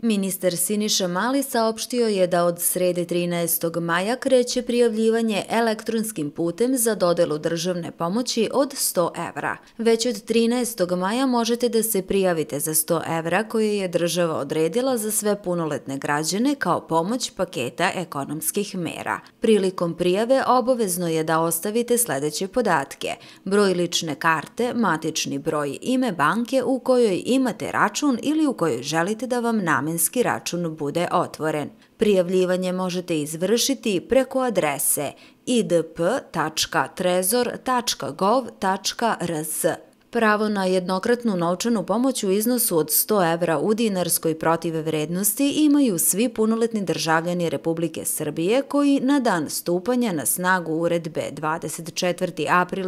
Ministar Siniša Mali saopštio je da od srede 13. maja kreće prijavljivanje elektronskim putem za dodelu državne pomoći od 100 evra. Već od 13. maja možete da se prijavite za 100 evra koje je država odredila za sve punoletne građane kao pomoć paketa ekonomskih mera. Prilikom prijave obavezno je da ostavite sledeće podatke: broj lične karte, matični broj, ime banke u kojoj imate račun ili u kojoj želite da vam namenski račun bude otvoren. Prijavljivanje možete izvršiti preko adrese idp.trezor.gov.rs. Pravo na jednokratnu novčanu pomoć u iznosu od 100 evra u dinarskoj protivvrednosti imaju svi punoletni državljani Republike Srbije koji na dan stupanja na snagu uredbe 24. april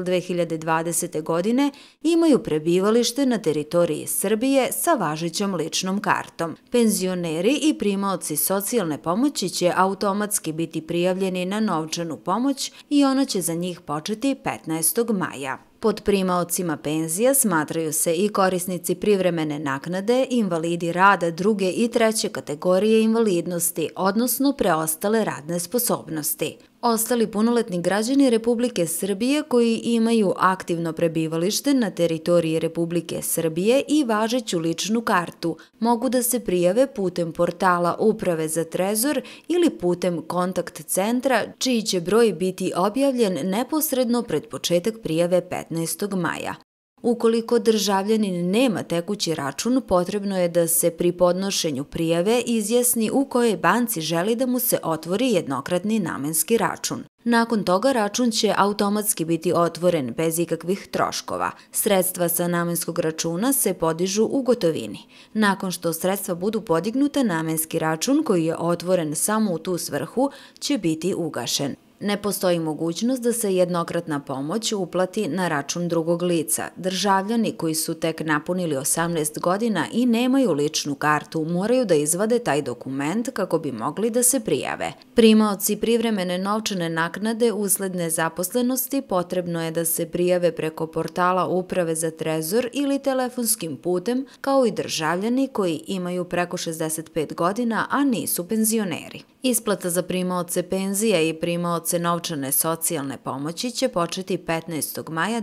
2020. godine imaju prebivalište na teritoriji Srbije sa važećom ličnom kartom. Penzioneri i primaoci socijalne pomoći će automatski biti prijavljeni na novčanu pomoć i ona će za njih početi 15. maja. Pod primaocima penzija smatraju se i korisnici privremene naknade, invalidi rada druge i treće kategorije invalidnosti, odnosno preostale radne sposobnosti. Ostali punoletni građani Republike Srbije koji imaju aktivno prebivalište na teritoriji Republike Srbije i važeću ličnu kartu mogu da se prijave putem portala Uprave za trezor ili putem kontakt centra čiji će broj biti objavljen neposredno pred početak prijave 15. maja. Ukoliko državljanin nema tekući račun, potrebno je da se pri podnošenju prijave izjasni u kojoj banci želi da mu se otvori jednokratni namenski račun. Nakon toga račun će automatski biti otvoren bez ikakvih troškova. Sredstva sa namenskog računa se podižu u gotovini. Nakon što sredstva budu podignuta, namenski račun koji je otvoren samo u tu svrhu će biti ugašen. Ne postoji mogućnost da se jednokratna pomoć uplati na račun drugog lica. Državljani koji su tek napunili 18 godina i nemaju ličnu kartu moraju da izvade taj dokument kako bi mogli da se prijave. Primaoci privremene novčane naknade usled nezaposlenosti potrebno je da se prijave preko portala Uprave za trezor ili telefonskim putem, kao i državljani koji imaju preko 65 godina, a nisu penzioneri. Isplata za primaoce penzija i primaoce novčane socijalne pomoći će početi 15. maja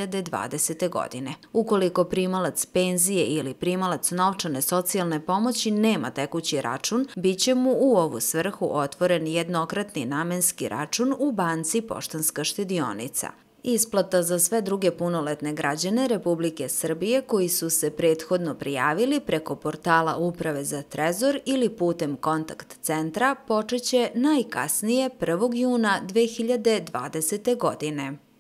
2020. godine. Ukoliko primalac penzije ili primalac novčane socijalne pomoći nema tekući račun, bit će mu u ovu svrhu otvoren jednokratni namenski račun u banci Poštanska štedionica. Isplata za sve druge punoletne građane Republike Srbije koji su se prethodno prijavili preko portala Uprave za trezor ili putem kontakt centra počeće najkasnije 1. juna 2020. godine.